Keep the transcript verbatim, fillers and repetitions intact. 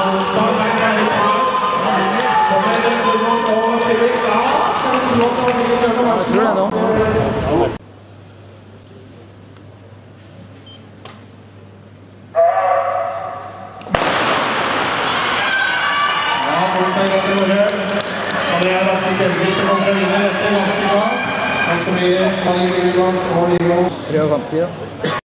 Start er ferdig. Kommer Tormod og Philip. Ja, skal vi tro at Philip Bjørnå Berntsen. Jeg tror det nå. Ja, får vi ta i gang til Norge. Og det er Astrid Cederkvist som kommer til å vinne dette ganske bra. Og så blir det Marie og Ingo. tre og femti, ja.